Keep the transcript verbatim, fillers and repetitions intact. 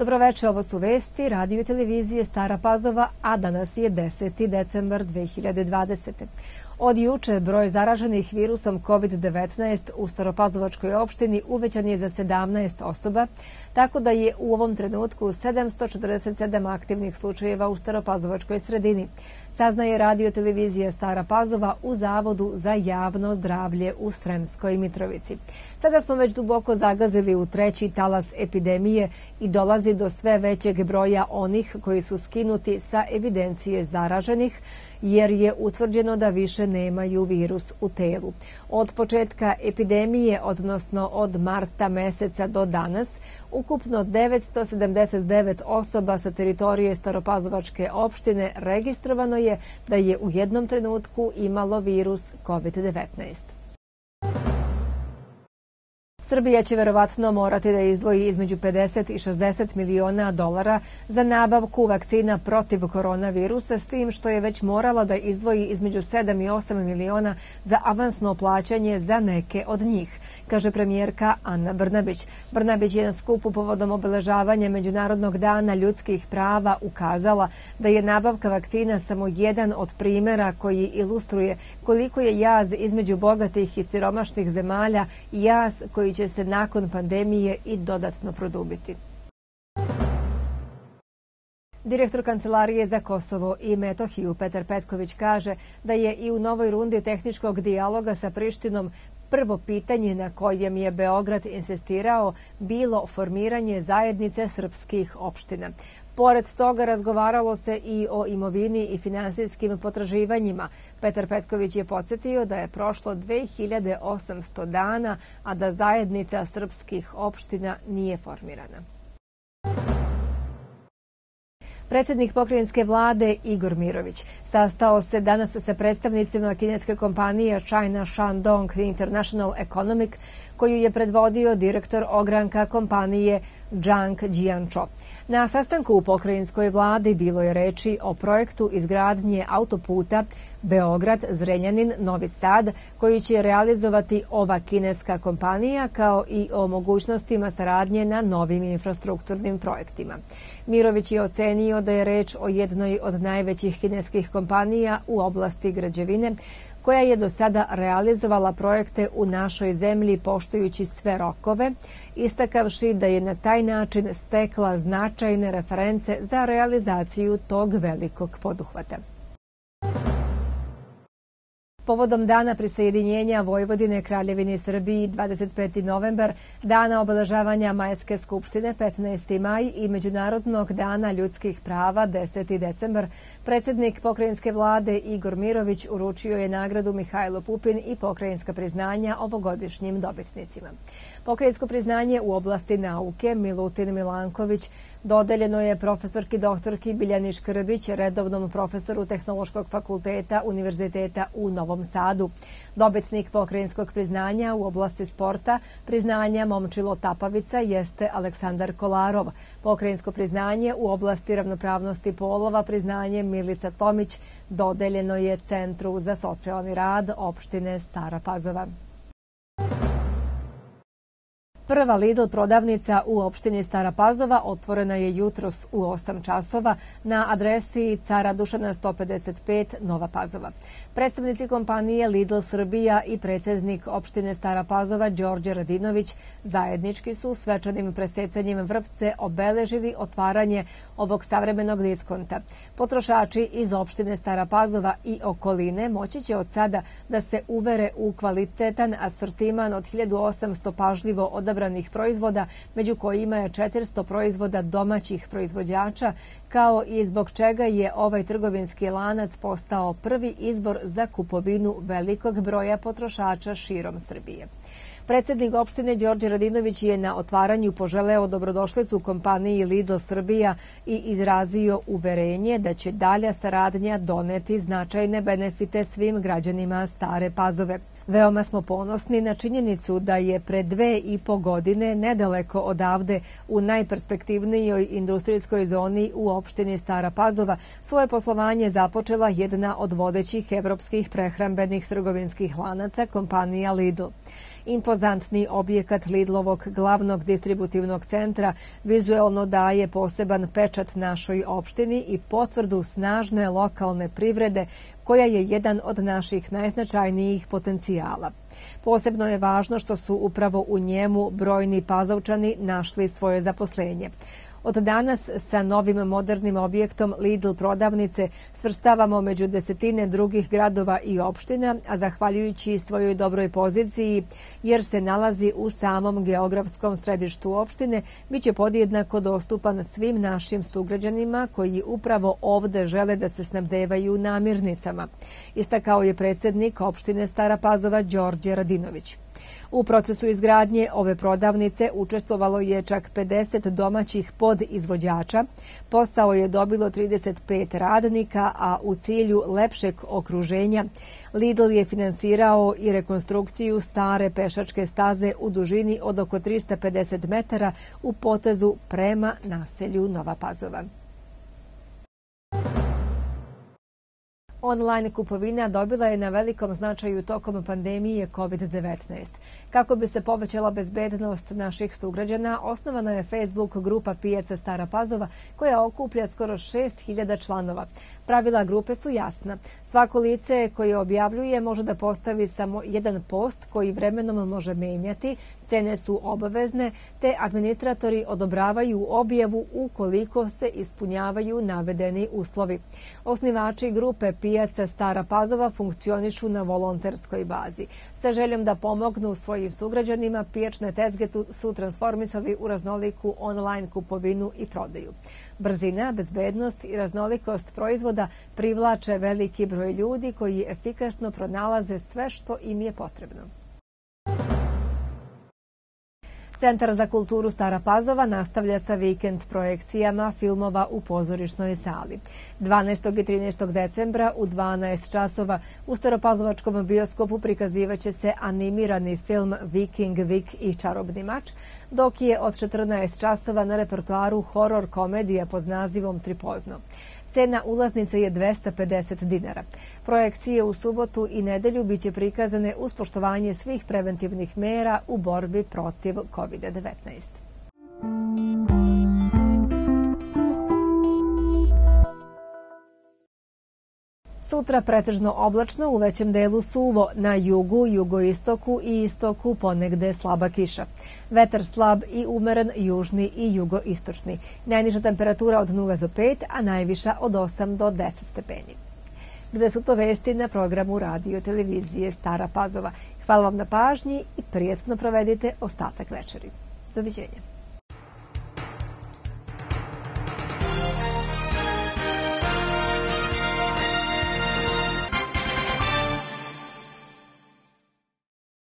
Dobroveče, ovo su vesti radio i televizije Stara Pazova, a danas je deseti decembar dve hiljade dvadesete. Od juče broj zaraženih virusom kovid devetnaest u Staropazovačkoj opštini uvećan je za sedamnaest osoba, tako da je u ovom trenutku sedamsto četrdeset sedam aktivnih slučajeva u Staropazovačkoj sredini, saznaje radio televizija Stara Pazova u Zavodu za javno zdravlje u Sremskoj Mitrovici. Sada smo već duboko zagazili u treći talas epidemije i dolazi do sve većeg broja onih koji su skinuti sa evidencije zaraženih, jer je utvrđeno da više nemaju virus u telu. Od početka epidemije, odnosno od marta meseca do danas, ukupno devetsto sedamdeset devet osoba sa teritorije Staropazovačke opštine registrovano je da je u jednom trenutku imalo virus kovid devetnaest. Srbija će verovatno morati da izdvoji između pedeset i šezdeset miliona dolara za nabavku vakcina protiv koronavirusa, s tim što je već morala da izdvoji između sedam i osam miliona za avansno plaćanje za neke od njih, kaže premijerka Ana Brnabić. Brnabić je na skupu povodom obeležavanja Međunarodnog dana ljudskih prava ukazala da je nabavka vakcina samo jedan od primera koji ilustruje koliko je jaz između bogatih i siromašnih zemalja, jaz koji će se nakon pandemije i dodatno produbiti. Direktor Kancelarije za Kosovo i Metohiju Petar Petković kaže da je i u novoj rundi tehničkog dijaloga sa Prištinom prvo pitanje na kojem je Beograd insistirao bilo formiranje zajednice srpskih opština. Pored toga razgovaralo se i o imovini i finansijskim potraživanjima. Petar Petković je podsjetio da je prošlo dve hiljade osamsto dana, a da zajednica srpskih opština nije formirana. Predsjednik pokrajinske vlade Igor Mirović sastao se danas sa predstavnicima kineske kompanije China Shandong International Economic, koju je predvodio direktor ogranka kompanije Zhang Jianzhou. Na sastanku u pokrajinskoj vladi bilo je reči o projektu izgradnje autoputa Beograd-Zrenjanin-Novi Sad, koji će realizovati ova kineska kompanija, kao i o mogućnostima saradnje na novim infrastrukturnim projektima. Mirović je ocenio da je reč o jednoj od najvećih kineskih kompanija u oblasti građevine, koja je do sada realizovala projekte u našoj zemlji poštujući sve rokove, istakavši da je na taj način stekla značajne reference za realizaciju tog velikog poduhvata. Povodom dana prisajedinjenja Vojvodine Kraljevini Srbiji dvadeset peti novembar, dana obeležavanja Majske skupštine petnaesti maj i Međunarodnog dana ljudskih prava deseti decembar, predsjednik pokrajinske vlade Igor Mirović uručio je nagradu Mihajlo Pupin i pokrajinska priznanja ovogodišnjim dobitnicima. Pokrajinsko priznanje u oblasti nauke Milutin Milanković dodeljeno je profesorki doktorki Biljani Škrbić, redovnom profesoru Tehnološkog fakulteta Univerziteta u Novom Sadu. Dobitnik pokrajinskog priznanja u oblasti sporta, priznanja Momčilo Tapavica, jeste Aleksandar Kolarov. Pokrajinsko priznanje u oblasti ravnopravnosti polova, priznanje Milica Tomić, dodeljeno je Centru za socijalni rad opštine Stara Pazova. Prva Lidl prodavnica u opštini Stara Pazova otvorena je jutros u osam časova na adresi Cara Dušana sto pedeset pet Nova Pazova. Predstavnici kompanije Lidl Srbija i predsjednik opštine Stara Pazova Đorđe Radinović zajednički su svečanim presecanjem vrpce obeležili otvaranje ovog savremenog diskonta. Potrošači iz opštine Stara Pazova i okoline moći će od sada da se uvere u kvalitetan asortiman od hiljadu osamsto pažljivo odabranih proizvoda, među kojima je četiristo proizvoda domaćih proizvođača, kao i zbog čega je ovaj trgovinski lanac postao prvi izbor za kupovinu velikog broja potrošača širom Srbije. Predsjednik opštine Đorđe Radinović je na otvaranju poželeo dobrodošlicu kompaniji Lidl Srbija i izrazio uverenje da će dalja saradnja doneti značajne benefite svim građanima Stare Pazove. Veoma smo ponosni na činjenicu da je pre dve i po godine nedaleko odavde u najperspektivnijoj industrijskoj zoni u opštini Stara Pazova svoje poslovanje započela jedna od vodećih evropskih prehrambenih trgovinskih lanaca, kompanija Lidl. Impozantni objekat Lidlovog glavnog distributivnog centra vizuelno daje poseban pečat našoj opštini i potvrdu snažne lokalne privrede koja je jedan od naših najznačajnijih potencijala. Posebno je važno što su upravo u njemu brojni Pazovčani našli svoje zaposlenje. Od danas sa novim modernim objektom Lidl prodavnice svrstavamo među desetine drugih gradova i opština, a zahvaljujući svojoj dobroj poziciji, jer se nalazi u samom geografskom središtu opštine, bit će podjednako dostupan svim našim sugrađanima koji upravo ovde žele da se snabdevaju namirnicama, istakao je predsjednik opštine Stara Pazova Đorđe Radinović. U procesu izgradnje ove prodavnice učestvovalo je čak pedeset domaćih podizvođača, posao je dobilo trideset pet radnika, a u cilju lepšeg okruženja Lidl je finansirao i rekonstrukciju stare pešačke staze u dužini od oko trista pedeset metara u potezu prema naselju Nova Pazova. Online kupovina dobila je na velikom značaju tokom pandemije kovid devetnaest. Kako bi se povećala bezbednost naših sugrađana, osnovana je Facebook grupa Pijaca Stara Pazova koja okuplja skoro šest hiljada članova. Pravila grupe su jasna. Svako lice koje objavljuje može da postavi samo jedan post koji vremenom može menjati, cene su obavezne, te administratori odobravaju objavu ukoliko se ispunjavaju navedeni uslovi. Osnivači grupe Pijaca Stara Pazova funkcionišu na volonterskoj bazi. Sa željom da pomognu svojim sugrađanima, pijačne tezge su transformisali u raznoliku online kupovinu i prodaju. Brzina, bezbednost i raznolikost proizvoda privlače veliki broj ljudi koji efikasno pronalaze sve što im je potrebno. Centar za kulturu Stara Pazova nastavlja sa vikend projekcijama filmova u pozorišnoj sali. dvanaestog i trinaestog decembra u dvanaest časova u Staropazovačkom bioskopu prikazivaće se animirani film Viking, Vik i čarobni mač, dok je od četrnaest časova na repertoaru horor komedija pod nazivom Tripozno. Cena ulaznice je dvesta pedeset dinara. Projekcije u subotu i nedelju biće prikazane uz poštovanje svih preventivnih mera u borbi protiv kovid devetnaest. Sutra pretežno oblačno, u većem delu suvo, na jugu, jugoistoku i istoku ponegde slaba kiša. Vetar slab i umeren južni i jugoistočni. Najniža temperatura od nula do pet, a najviša od osam do deset stepeni. Gde su to vesti na programu radio televizije Stara Pazova. Hvala vam na pažnji i prijatno provedite ostatak večeri. Doviđenja.